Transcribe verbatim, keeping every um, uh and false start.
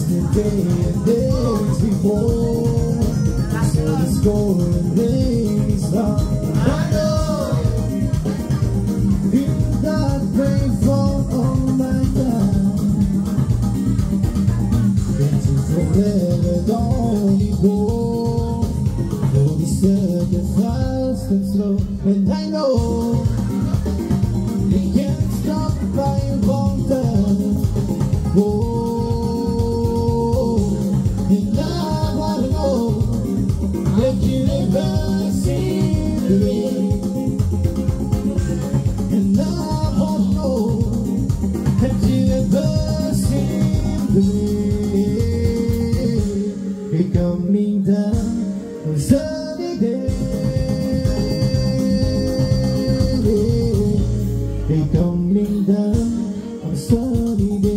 yesterday and days before. So the score and rain stop. I know you got rainfall on my time. Into forever don't you go. Though we said the fast and slow, and I know you can't stop by one time. Oh, and I wanna know if you ever see the rain. And I wanna know if you ever see the rain. It coming down on sunny day. It coming down on sunny day.